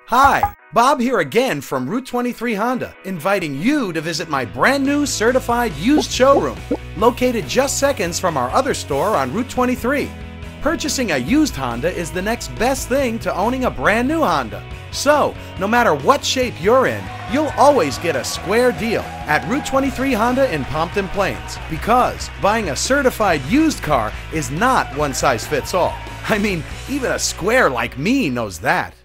Hi, Bob here again from Route 23 Honda, inviting you to visit my brand new certified used showroom, located just seconds from our other store on Route 23. Purchasing a used Honda is the next best thing to owning a brand new Honda. So, no matter what shape you're in, you'll always get a square deal at Route 23 Honda in Pompton Plains, because buying a certified used car is not one size fits all. I mean, even a square like me knows that.